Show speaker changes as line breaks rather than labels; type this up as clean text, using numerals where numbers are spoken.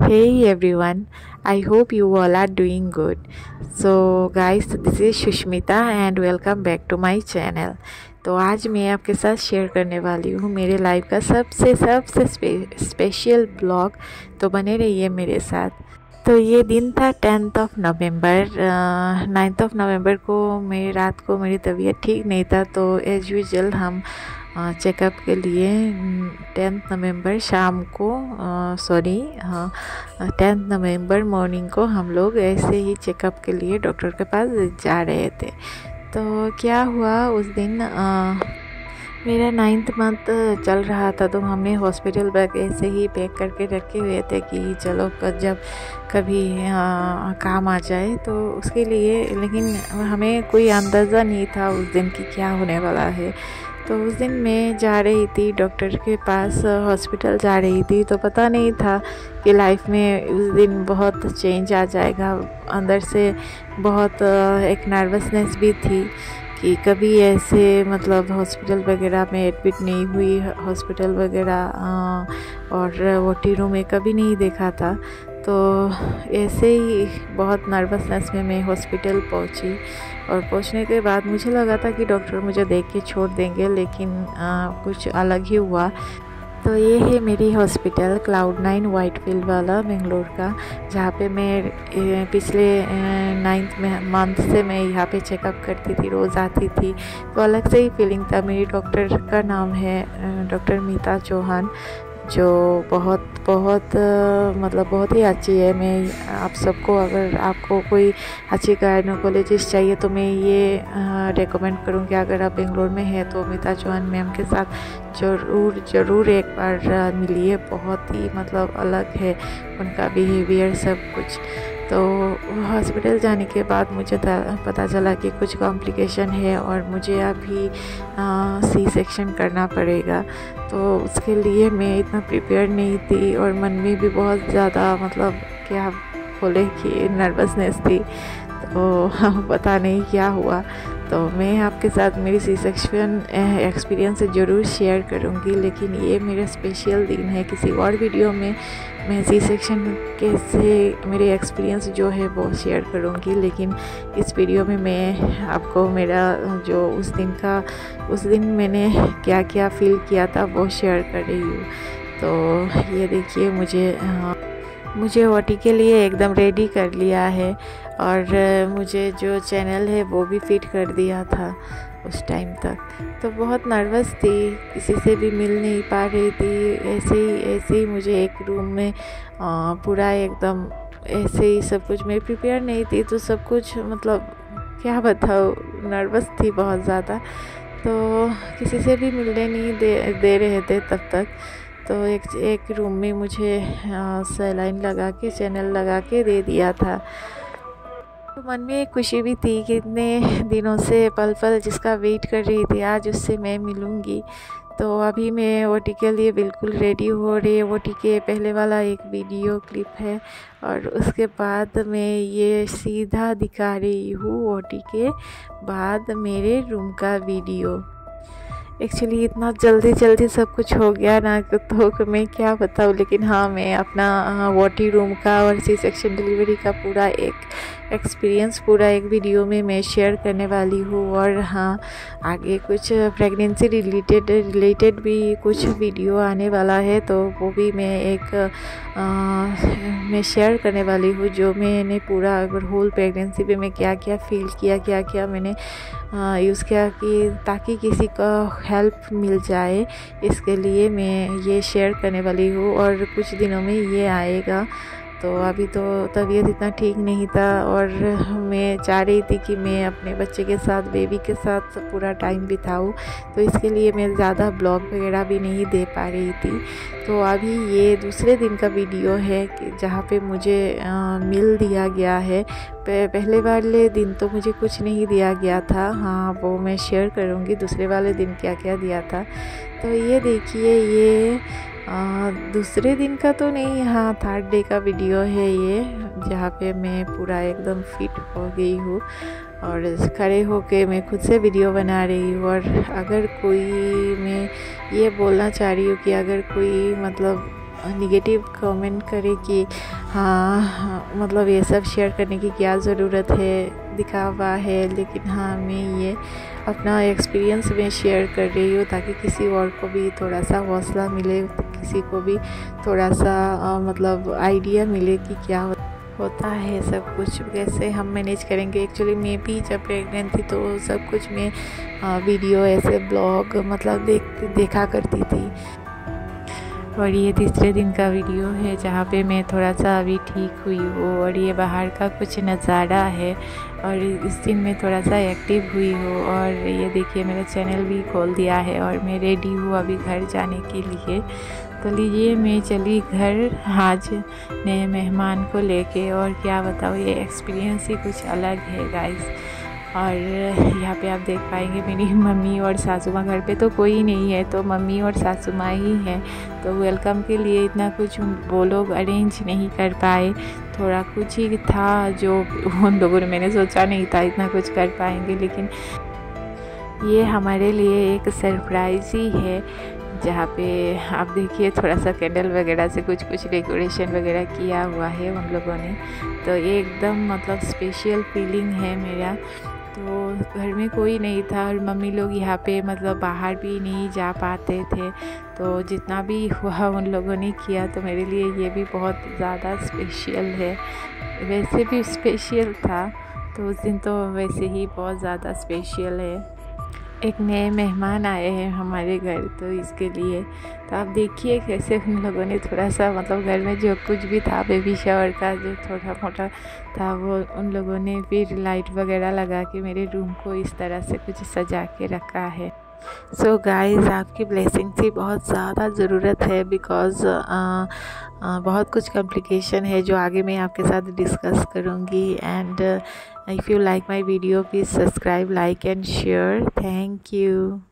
Hey everyone, I hope you all are doing good. So guys, this is Sushmita and welcome back to my channel. तो आज मैं आपके साथ share करने वाली हूँ मेरे लाइफ का सबसे स्पेशल ब्लॉग। तो बने रहिए मेरे साथ। तो ये दिन था 10th of November. 9th of November को मेरी रात को मेरी तबीयत ठीक नहीं था, तो एज़ यूजुअल हम चेकअप के लिए 10th नवंबर शाम को 10th नवंबर मॉर्निंग को हम लोग ऐसे ही चेकअप के लिए डॉक्टर के पास जा रहे थे। तो क्या हुआ उस दिन मेरा 9th मंथ चल रहा था, तो हमने हॉस्पिटल बैग ऐसे ही पैक करके रखे हुए थे कि चलो जब कभी काम आ जाए तो उसके लिए। लेकिन हमें कोई अंदाज़ा नहीं था उस दिन कि क्या होने वाला है। तो उस दिन मैं जा रही थी डॉक्टर के पास, हॉस्पिटल जा रही थी, तो पता नहीं था कि लाइफ में उस दिन बहुत चेंज आ जाएगा। अंदर से बहुत एक नर्वसनेस भी थी कि कभी ऐसे मतलब हॉस्पिटल वगैरह में एडमिट नहीं हुई, हॉस्पिटल वगैरह और ओटी रूम में कभी नहीं देखा था। तो ऐसे ही बहुत नर्वसनेस में मैं हॉस्पिटल पहुंची, और पहुंचने के बाद मुझे लगा था कि डॉक्टर मुझे देख के छोड़ देंगे, लेकिन कुछ अलग ही हुआ। तो ये है मेरी हॉस्पिटल Cloud9 व्हाइटफील्ड वाला बेंगलोर का, जहाँ पे मैं पिछले 9th मंथ से मैं यहाँ पे चेकअप करती थी, रोज़ आती थी। तो अलग से ही फीलिंग था। मेरी डॉक्टर का नाम है डॉक्टर मीता चौहान, जो बहुत बहुत ही अच्छी है। मैं आप सबको, अगर आपको कोई अच्छी गायनोकोलॉजिस्ट चाहिए तो मैं ये रेकमेंड करूँगी, अगर आप बेंगलोर में हैं तो मीता चौहान मैम के साथ ज़रूर एक बार मिलिए। बहुत ही मतलब अलग है उनका बिहेवियर, सब कुछ। तो हॉस्पिटल जाने के बाद मुझे पता चला कि कुछ कॉम्प्लिकेशन है और मुझे अभी सी सेक्शन करना पड़ेगा। तो उसके लिए मैं इतना प्रिपेयर नहीं थी, और मन में भी बहुत ज़्यादा मतलब क्या बोले कि नर्वसनेस थी। तो पता नहीं क्या हुआ। तो मैं आपके साथ मेरी सी सेक्शन एक्सपीरियंस ज़रूर शेयर करूँगी, लेकिन ये मेरा स्पेशल दिन है। किसी और वीडियो में मैं सी सेक्शन कैसे मेरे एक्सपीरियंस जो है वो शेयर करूँगी, लेकिन इस वीडियो में मैं आपको मेरा जो उस दिन मैंने क्या क्या फील किया था वो शेयर कर रही हूँ। तो ये देखिए, मुझे ओटी के लिए एकदम रेडी कर लिया है, और मुझे जो चैनल है वो भी फिट कर दिया था उस टाइम तक। तो बहुत नर्वस थी, किसी से भी मिल नहीं पा रही थी। ऐसे ही मुझे एक रूम में पूरा एकदम ऐसे ही सब कुछ, मैं प्रिपेयर नहीं थी, तो सब कुछ मतलब क्या बताऊँ, नर्वस थी बहुत ज़्यादा। तो किसी से भी मिलने नहीं दे रहे थे तब तक। तो एक रूम में मुझे सलाइन लगा के, चैनल लगा के दे दिया था। तो मन में एक खुशी भी थी कि इतने दिनों से पल जिसका वेट कर रही थी, आज उससे मैं मिलूँगी। तो अभी मैं ओटी के लिए बिल्कुल रेडी हो रही है। ओटी के पहले वाला एक वीडियो क्लिप है, और उसके बाद मैं ये सीधा दिखा रही हूँ ओटी के बाद मेरे रूम का वीडियो। एक्चुअली इतना जल्दी सब कुछ हो गया ना, तो मैं क्या बताऊँ। लेकिन हाँ, मैं अपना ओटी रूम का और सी सेक्शन डिलीवरी का पूरा एक एक्सपीरियंस पूरा एक वीडियो में मैं शेयर करने वाली हूँ। और हाँ, आगे कुछ प्रेगनेंसी रिलेटेड भी कुछ वीडियो आने वाला है, तो वो भी मैं शेयर करने वाली हूँ। जो मैंने पूरा अगर होल प्रेगनेंसी पे मैं क्या क्या फील किया, क्या क्या मैंने यूज़ किया, कि ताकि किसी का हेल्प मिल जाए, इसके लिए मैं ये शेयर करने वाली हूँ। और कुछ दिनों में ये आएगा। तो अभी तो तबीयत इतना ठीक नहीं था, और मैं चाह रही थी कि मैं अपने बच्चे के साथ, बेबी के साथ पूरा टाइम बिताऊँ। तो इसके लिए मैं ज़्यादा ब्लॉग वगैरह भी नहीं दे पा रही थी। तो अभी ये दूसरे दिन का वीडियो है कि जहाँ पे मुझे मिल दिया गया है। पहले वाले दिन तो मुझे कुछ नहीं दिया गया था। हाँ, वो मैं शेयर करूँगी दूसरे वाले दिन क्या क्या दिया था। तो ये देखिए, ये दूसरे दिन का तो नहीं, हाँ 3rd डे का वीडियो है ये, जहाँ पे मैं पूरा एकदम फिट हो गई हूँ और खड़े होके मैं खुद से वीडियो बना रही हूँ। और अगर कोई, मैं ये बोलना चाह रही हूँ कि अगर कोई मतलब निगेटिव कमेंट करे कि हाँ मतलब ये सब शेयर करने की क्या ज़रूरत है, दिखावा है। लेकिन हाँ, मैं ये अपना एक्सपीरियंस में शेयर कर रही हूँ ताकि किसी और को भी थोड़ा सा हौसला मिले, किसी को भी थोड़ा सा मतलब आइडिया मिले कि क्या होता है सब कुछ, कैसे हम मैनेज करेंगे। एक्चुअली मैं भी जब प्रेग्नेंट थी तो सब कुछ मैं वीडियो ऐसे ब्लॉग मतलब देखा करती थी। और ये तीसरे दिन का वीडियो है जहाँ पे मैं थोड़ा सा अभी ठीक हुई हूँ, और ये बाहर का कुछ नज़ारा है। और इस दिन मैं थोड़ा सा एक्टिव हुई हूँ। और ये देखिए मेरा चैनल भी खोल दिया है और मैं रेडी हूँ अभी घर जाने के लिए। तो लीजिए मैं चली घर आज नए मेहमान को लेके। और क्या बताऊँ, ये एक्सपीरियंस ही कुछ अलग है गाइस। और यहाँ पे आप देख पाएंगे मेरी मम्मी और सासू माँ, घर पे तो कोई नहीं है तो मम्मी और सासू माँ ही हैं। तो वेलकम के लिए इतना कुछ वो लोग अरेंज नहीं कर पाए, थोड़ा कुछ ही था जो उन लोगों ने, मैंने सोचा नहीं था इतना कुछ कर पाएंगे। लेकिन ये हमारे लिए एक सरप्राइज़ ही है, जहाँ पे आप देखिए थोड़ा सा कैंडल वगैरह से कुछ डेकोरेशन वगैरह किया हुआ है उन लोगों ने। तो ये एकदम मतलब स्पेशल फीलिंग है मेरा। तो घर में कोई नहीं था और मम्मी लोग यहाँ पे मतलब बाहर भी नहीं जा पाते थे, तो जितना भी हुआ उन लोगों ने किया। तो मेरे लिए ये भी बहुत ज़्यादा स्पेशल है, वैसे भी स्पेशल था तो उस दिन तो वैसे ही बहुत ज़्यादा स्पेशल है। एक नए मेहमान आए हैं हमारे घर, तो इसके लिए तो आप देखिए कैसे उन लोगों ने थोड़ा सा मतलब घर में जो कुछ भी था बेबी शावर का जो थोड़ा मोटा था वो उन लोगों ने फिर लाइट वगैरह लगा के मेरे रूम को इस तरह से कुछ सजा के रखा है। सो गाइस, आपकी ब्लेसिंग की बहुत ज़्यादा ज़रूरत है, बिकॉज़ बहुत कुछ कॉम्प्लिकेशन है जो आगे मैं आपके साथ डिस्कस करूँगी। And if you like my video please subscribe, like and share. Thank you.